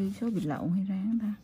ghi số bị lậu hay ráng ta.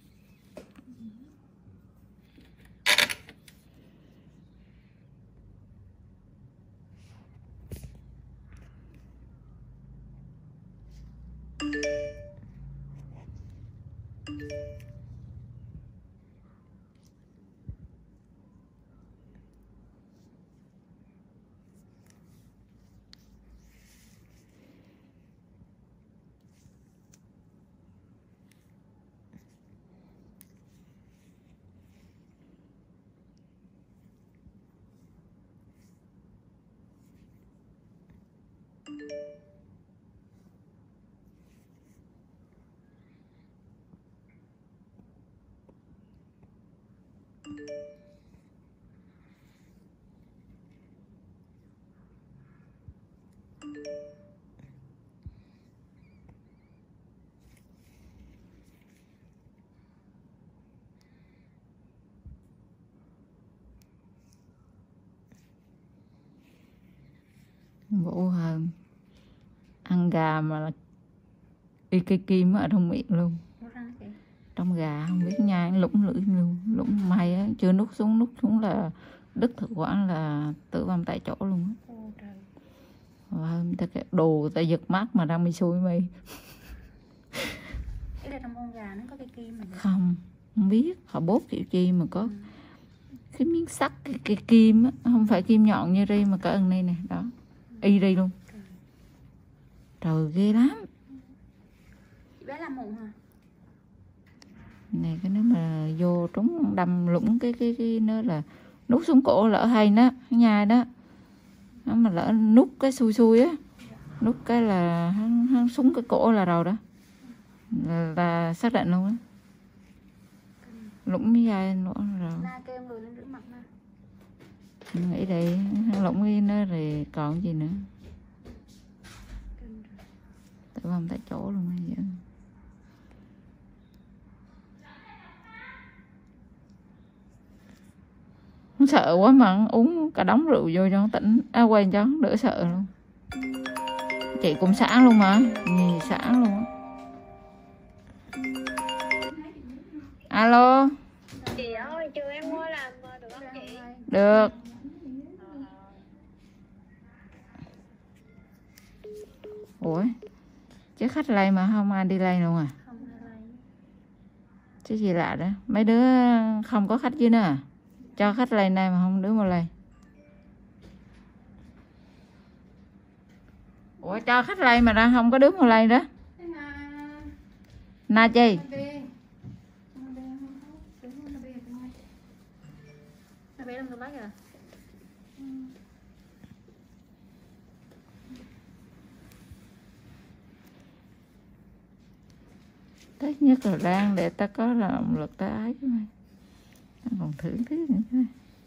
Vũ hơn ăn gà mà là y cây kim ở trong miệng luôn, trong gà không biết nhai lủng lưỡi luôn, lủng may á, chưa nút xuống là đứt thực quản là tử vong tại chỗ luôn á. Và ta cái đồ ta giật mắt mà đang bị xui mày. Cái là trong con gà nó có cây kim mà không biết họ bốt kiểu chi mà có cái miếng sắt cái kim á, không phải kim nhọn như ri mà cỡ ẩn này nè, đó y ri luôn. Trời ghê lắm. Chị bé làm mụn hả? Này cái nếu mà vô trúng đâm lũng cái nó là nút xuống cổ lỡ hay đó, nhai đó. Nó mà lỡ nút cái xui á, nút cái là hắn súng cái cổ là rồi đó. Là xác định luôn á. Lũng với dai nữa rồi. Na kêu người lên rửa mặt na. Nghĩ đây lũng với nó rồi còn gì nữa. Tử vong tại chỗ luôn bây giờ. Sợ quá mà uống cả đống rượu vô cho tỉnh quên cho đỡ sợ luôn. Chị cũng sáng luôn mà, gì sáng luôn á. Alo. Chị ơi, chưa em mua làm được không chị? Được. Ủa, chứ khách lay mà không ai đi lay luôn à? Không ai lay. Chứ gì lạ đó. Mấy đứa không có khách dưới nữa à? Cho khách lay này mà không đứa mà lay. Ủa cho khách lay mà ra không có đứa mà lay đó. Na chi? Nó bé lên tôi lấy kìa. Tất nhất là đang để ta có động lực ta ái chứ mày. Ta còn thử thứ nữa chứ.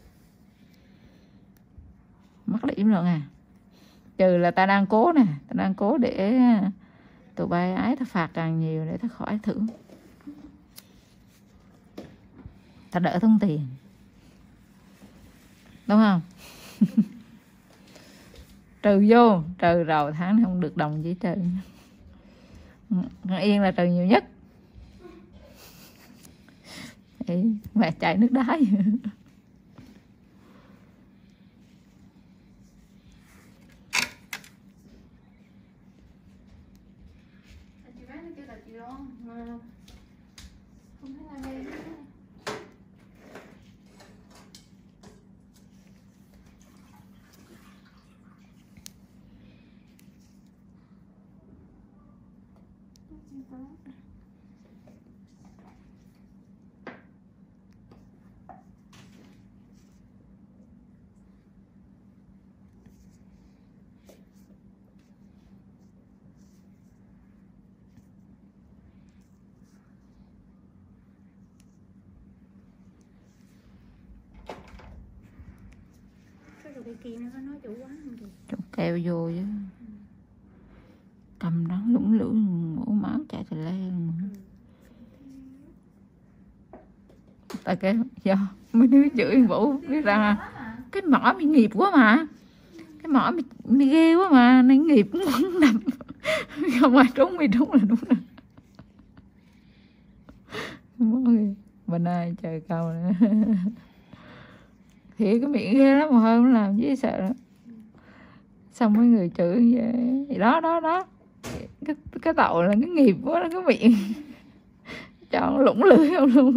Mắc điểm rồi à. Trừ là ta đang cố nè, ta đang cố để tụi bay ái ta phạt càng nhiều để ta khỏi thưởng. Ta đỡ tốn tiền. Đúng không? Trừ vô, trừ rồi tháng không được đồng gì trừ. Yên là trừ nhiều nhất. Mẹ chạy nước đá vậy. Chị bé nó kêu là chị Loan mà không thấy ai nghe. Cái kia nó có nói chủ quán không kìa. Trộn keo vô chứ. Cầm đó lũng lưỡi mổ máu chạy từ le luôn. Tại cái do mấy đứa chửi Vũ biết ra cái mỏ bị nghiệp quá mà. Cái mỏ bị ghê quá mà nên nghiệp cũng đập. Không ai trúng là đúng rồi. bên ai trời câu nữa. Thì cái miệng ghê lắm mà hơn làm chứ sợ đó. Xong mấy người chửi vậy đó cái tội là cái nghiệp quá đó, cái miệng chọn lủng lưỡi không luôn.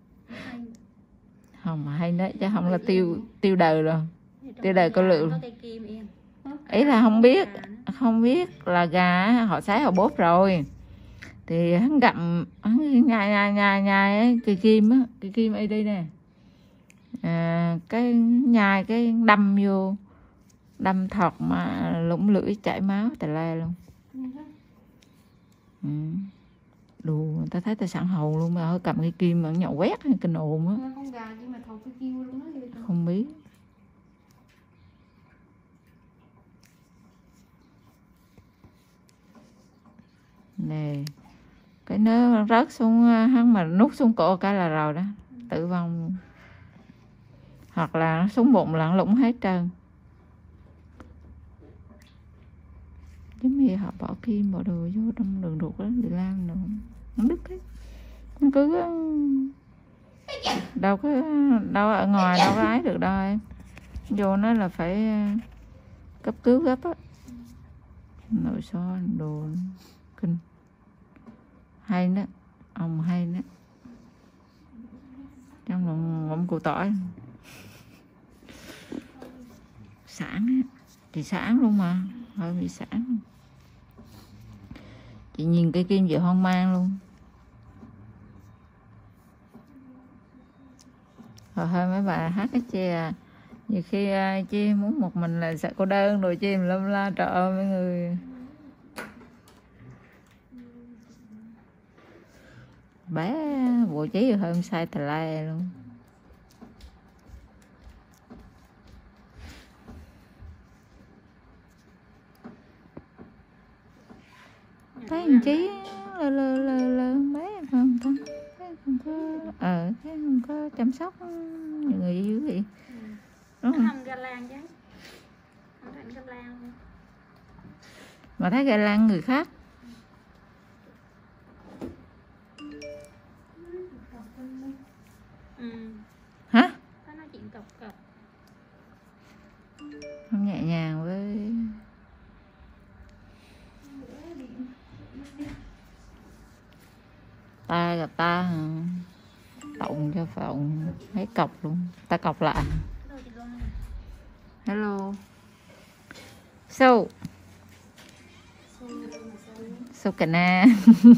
Không mà hay đấy chứ không là tiêu đời rồi, tiêu đời có lượng. Ý là không biết là gà họ sái họ bóp rồi thì hắn gặm hắn nhai cây kim á, cây kim ở đây nè, cái nhai cái đâm vô, đâm thọt mà lủng lưỡi chảy máu tà la luôn. Đùa, người ta thấy ta sẵn hầu luôn mà cầm cây kim mà nhậu quét kinh ồn á. Con gà chứ mà thọt cây kim luôn đó. Không biết. Nè, cái nó rớt xuống hắn mà nút xuống cổ cái là rồi đó, tử vong luôn. Hoặc là nó xuống bụng là nó lủng hết trơn. Giống như họ bỏ kim bỏ đồ vô trong đường ruột đó, bị lan nữa nó đứt hết. Nó cứ đâu ở ngoài đâu có ái được đâu em. Vô nó là phải cấp cứu gấp á. Nội soi đồ kinh hay đó, ông hay đó, trong lòng ngậm củ tỏi sản á, chị sản luôn mà hơi bị sản. Chị nhìn cây kim vậy hoang mang luôn. Rồi hơi mấy bà hát cái chè nhiều khi chị muốn một mình là sợ cô đơn rồi chị lâm la trời ơi mấy người. Bé bộ chí rồi hôm sai tà la luôn. Thấy anh chí lơ bé không ta, thấy không có thấy không có chăm sóc những người dưới vậy. Đúng không? Không ga lan chứ. Không thành ga lan. Mà thấy ga lan người khác. Hả? Có nói chuyện cọc. Không nhẹ nhàng với ta gặp ta tụng cho phộng thấy cọc luôn, ta cọc lại. Hello so cà na.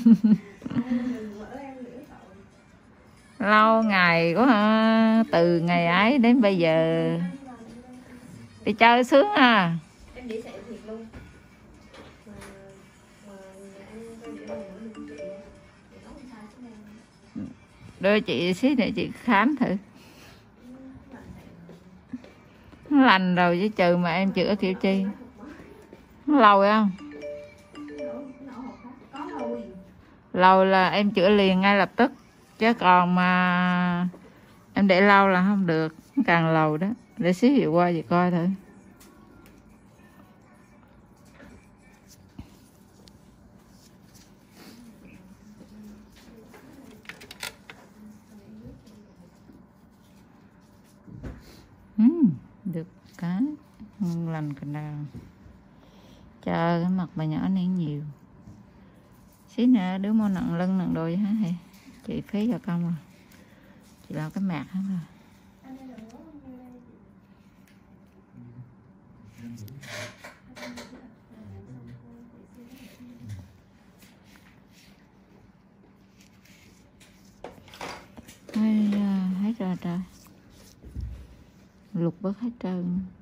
Lâu ngày quá ha, từ ngày ấy đến bây giờ đi chơi sướng à. Em để sẹo thiệt luôn. Đưa chị xí để chị khám thử. Nó lành rồi chứ trừ mà em chữa kiểu chi. Nó lâu rồi không? Lâu là em chữa liền ngay lập tức. Chứ còn mà em để lâu là không được. Càng lâu đó. Để xíu hiệu qua chị coi thử. Được cái lành cái nào. Chờ cái mặt bà nhỏ này nhiều. Xí nữa đứa mua nặng lưng nặng đôi hả hề. Chị phí vào công rồi. Chị làm cái mạc hết rồi. Hết rồi trời. Lục bớt hết trơn.